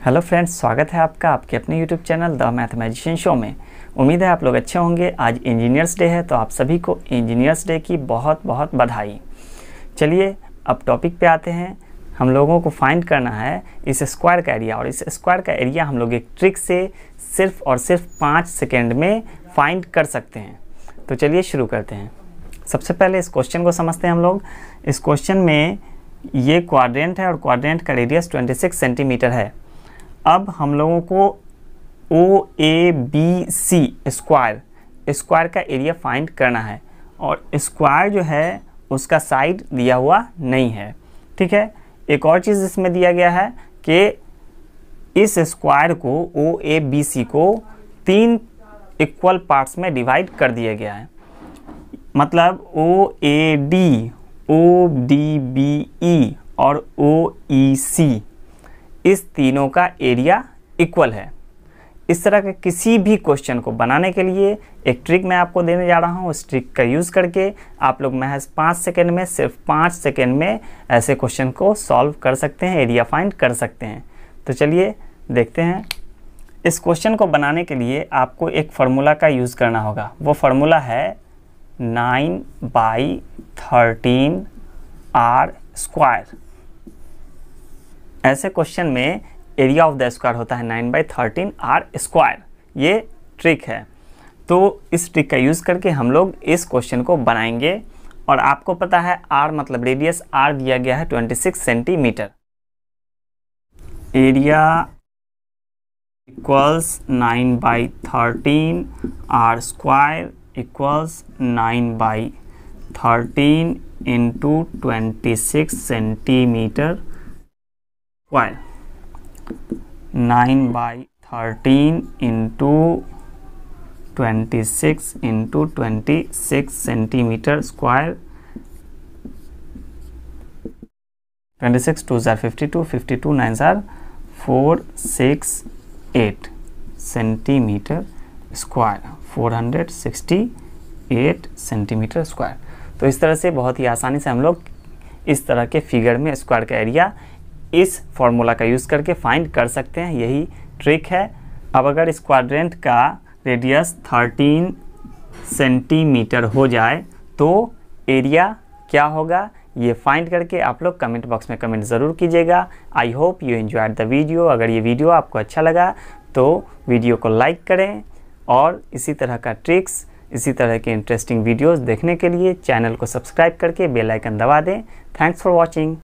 Hello friends, स्वागत है आपका आपके अपने YouTube channel the mathematician show में। उम्मीद है आप लोग अच्छे होंगे। आज इंजीनियर्स डे है, तो आप सभी को इंजीनियर्स डे की बहुत बहुत बधाई। चलिए अब टॉपिक पे आते हैं। हम लोगों को फाइंड करना है इस स्क्वायर का एरिया, और इस स्क्वायर का एरिया हम लोग एक ट्रिक से सिर्फ और सिर्फ 5 सेकेंड में फाइंड कर सकते हैं। तो चलिए शुरू करते हैं। सबसे पहले इस क्वेश्चन को समझते हैं हम लोग। इस क्वेश्चन में ये क्वाड्रेंट है और क्वाड्रेंट का रेडियस 26 सेंटीमीटर है। अब हम लोगों को OABC स्क्वायर का एरिया फाइंड करना है, और स्क्वायर जो है उसका साइड दिया हुआ नहीं है। ठीक है, एक और चीज़ इसमें दिया गया है कि इस स्क्वायर को OABC को 3 इक्वल पार्ट्स में डिवाइड कर दिया गया है। मतलब OAD, ODBE और OEC इस तीनों का एरिया इक्वल है। इस तरह के किसी भी क्वेश्चन को बनाने के लिए एक ट्रिक मैं आपको देने जा रहा हूँ। उस ट्रिक का यूज़ करके आप लोग महज 5 सेकेंड में, सिर्फ 5 सेकेंड में ऐसे क्वेश्चन को सॉल्व कर सकते हैं, एरिया फाइंड कर सकते हैं। तो चलिए देखते हैं। इस क्वेश्चन को बनाने के लिए आपको एक फार्मूला का यूज़ करना होगा। वो फार्मूला है 9/13R²। ऐसे क्वेश्चन में एरिया ऑफ द स्क्वायर होता है 9/13R²। ये ट्रिक है। तो इस ट्रिक का यूज़ करके हम लोग इस क्वेश्चन को बनाएंगे। और आपको पता है R मतलब रेडियस, R दिया गया है 26 centimetre. Area equals 9/13R² equals 9/13 into 26 centimetre square. 9/13 into 26 into 26 centimetre square. 26 2 ज़ार 52, 52 9 ज़ार 468 सेंटीमीटर स्क्वायर, 468 सेंटीमीटर स्क्वायर। तो इस तरह से बहुत ही आसानी से हम लोग इस तरह के फिगर में स्क्वायर का एरिया इस फॉर्मूला का यूज़ करके फाइंड कर सकते हैं। यही ट्रिक है। अब अगर इस क्वाड्रेंट का रेडियस 13 सेंटीमीटर हो जाए तो एरिया क्या होगा, ये फाइंड करके आप लोग कमेंट बॉक्स में कमेंट ज़रूर कीजिएगा। I hope you enjoyed the video. अगर ये वीडियो आपको अच्छा लगा तो वीडियो को लाइक करें, और इसी तरह का ट्रिक्स, इसी तरह के इंटरेस्टिंग वीडियोस देखने के लिए चैनल को सब्सक्राइब करके बेल आइकन दबा दें। Thanks for watching.